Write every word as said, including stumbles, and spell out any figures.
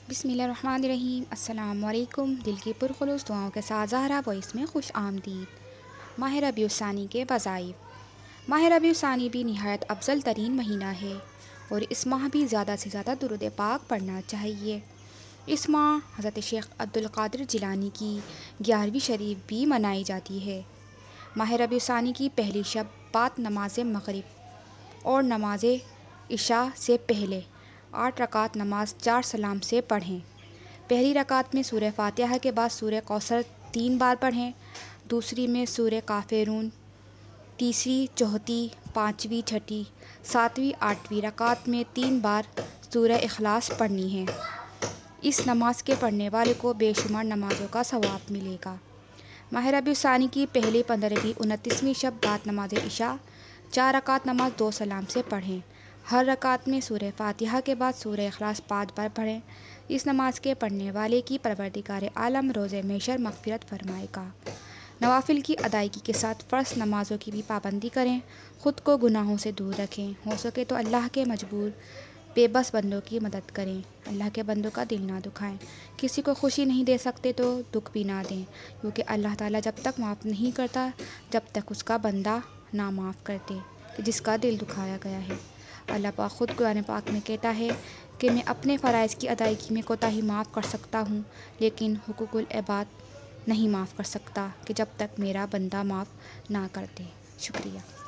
بسم اللہ الرحمن الرحیم۔ السلام علیکم۔ دل کی پرخلوص دعاؤں کے ساتھ زہرا وائس میں خوش آمدید۔ ماہ ربیع الثانی کے وظائف۔ ماہ ربیع الثانی بھی نہایت افضل ترین مہینہ ہے اور اس ماہ بھی زیادہ سے زیادہ درود پاک پڑھنا چاہیے۔ اس ماہ حضرت شیخ عبدالقادر جیلانی کی گیارہویں شریف بھی منائی جاتی ہے۔ ماہ ربیع الثانی کی پہلی شب بعد نماز مغرب اور نماز عشاء سے پہلے آٹھ رکعت نماز چار سلام سے پڑھیں۔ پہلی رکعت میں سورہ فاتحہ کے بعد سورہ کوثر تین بار پڑھیں، دوسری میں سورہ کافرون، تیسری، چوتھی، پانچویں، چھٹی، ساتویں، آٹھویں رکعت میں تین بار سورہ اخلاص پڑھنی ہے۔ اس نماز کے پڑھنے والے کو بے شمار نمازوں کا ثواب ملے گا۔ ماہ ربیع الثانی کی پہلی پندرہویں انتیسویں شب بعد نماز عشاء چار رکعت نماز دو سلام سے پڑھیں۔ ہر رکعت میں سورہ فاتحہ کے بعد سورہ اخلاص پانچ بار پڑھیں۔ اس نماز کے پڑھنے والے کی پروردگار عالم روز محشر مغفرت فرمائے گا۔ نوافل کی ادائیگی کے ساتھ فرض نمازوں کی بھی پابندی کریں، خود کو گناہوں سے دور رکھیں، ہو سکے تو اللہ کے مجبور بے بس بندوں کی مدد کریں، اللہ کے بندوں کا دل نہ دکھائیں۔ کسی کو خوشی نہیں دے سکتے تو دکھ بھی نہ دیں، کیونکہ اللہ تعالیٰ جب تک معاف نہیں کرتا جب تک اس کا بندہ نہ معاف کرتے کہ جس کا دل دکھایا گیا ہے۔ اللہ پاک خود قرآن پاک میں کہتا ہے کہ میں اپنے فرائض کی ادائیگی میں کوتاہی معاف کر سکتا ہوں، لیکن حقوق العباد نہیں معاف کر سکتا کہ جب تک میرا بندہ معاف نہ کر دے۔ شکریہ۔